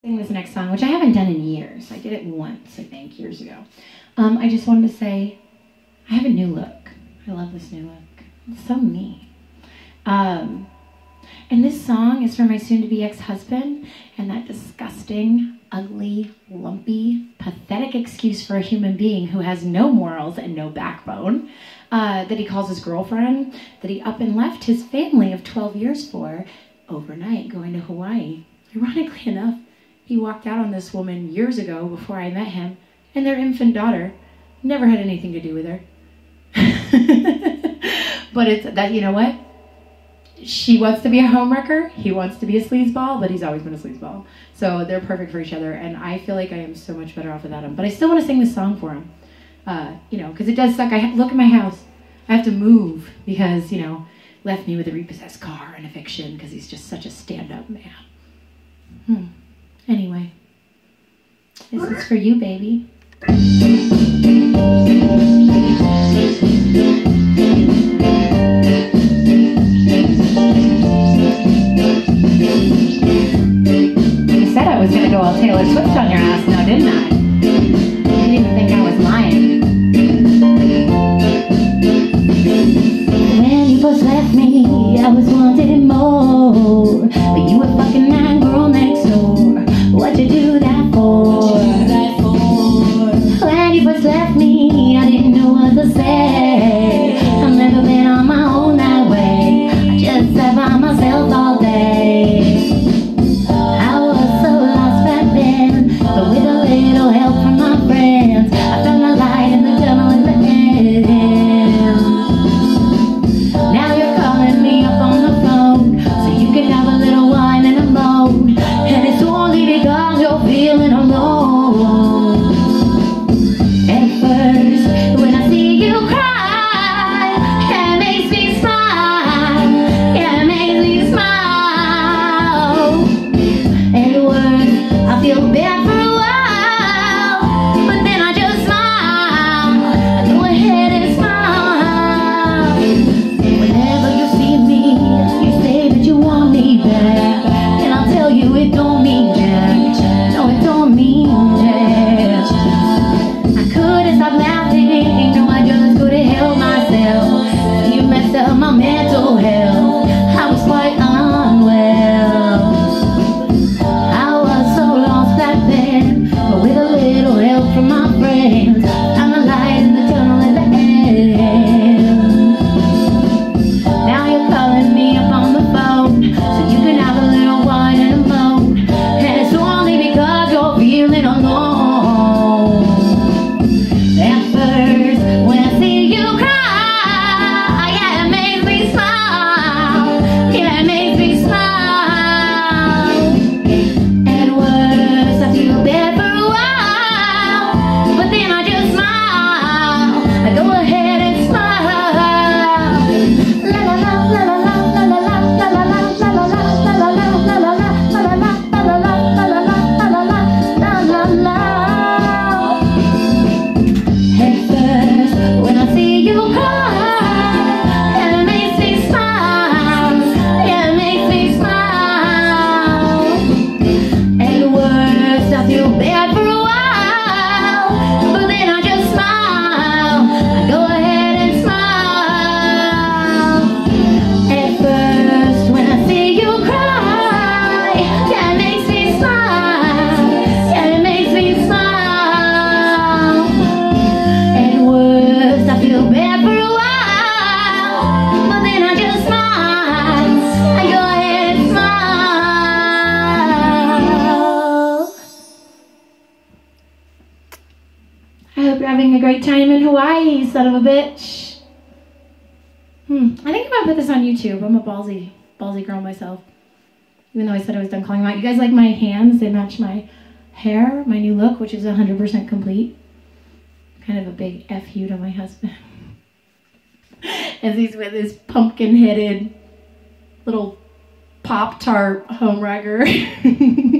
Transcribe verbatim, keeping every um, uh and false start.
Sing this next song, which I haven't done in years. I did it once, I think, years ago. Um, I just wanted to say, I have a new look. I love this new look. It's so me. Um, and this song is for my soon-to-be ex-husband and that disgusting, ugly, lumpy, pathetic excuse for a human being who has no morals and no backbone, uh, that he calls his girlfriend, that he up and left his family of twelve years for overnight going to Hawaii. Ironically enough, he walked out on this woman years ago before I met him, and their infant daughter never had anything to do with her. But it's that, you know what? She wants to be a homewrecker, he wants to be a sleazeball, but he's always been a sleazeball. So they're perfect for each other, and I feel like I am so much better off without him. But I still want to sing this song for him. Uh, you know, because it does suck. I ha- look at my house. I have to move because, you know, left me with a repossessed car and eviction because he's just such a stand-up man. Hmm. Anyway, this is for you, baby. You said I was going to go all Taylor Swift on your ass now, didn't I? You didn't even think I was lying. When you first left me, I was wanting more, but you were fucking that girl next door. What'd you do that for? When you first left me, I didn't know what to say. I've never been on my own that way. I just sat by myself all day. I was so lost back then, but with a little help from my friends, I found the light in the tunnel in the end. Now you're calling me up on the phone, so you can have a little wine and a moan. And it's only because you're feeling alone. At first, when I see you cry, it makes me smile. Yeah, it makes me smile. At worst, I feel bad for a while, but then I just smile. I go ahead and smile. Whenever you see me, you say that you want me back, and I'll tell you it don't mean jack. No, it don't mean jack. I couldn't stop laughing, no, I just couldn't help myself. You messed up my mental health, I was quite unwell. I was so lost back then, but with a little help from my friends, I'm a light in the tunnel at the end. Now you're calling me up on the phone, so you can have a little wine and a moan. And it's only because you're feeling alone. At first, when I see you cry, yeah, it makes me smile. Yeah, it makes me smile. At worst, I feel bad for a while, but then I just smile. I go ahead and smile. La la la la la la la la la la la la la la la la la la la la. At first, when I see you cry, it makes me smile. Yeah, it makes me smile. At worst, I feel bad for a while, but then I just smile. I go ahead and smile. At first, when I see you cry, yeah, it makes me smile. Yeah, it makes me smile. At worst, I feel bad for a while, but then I just smile. I go ahead and smile. I hope you're having a great time in Hawaii, son of a bitch. Hmm. I think I'm gonna put this on YouTube. I'm a ballsy, ballsy girl myself. Even though I said I was done calling them out. You guys like my hands? They match my hair, my new look, which is one hundred percent complete. Kind of a big F you to my husband. As he's with his pumpkin-headed little Pop-Tart homewrecker.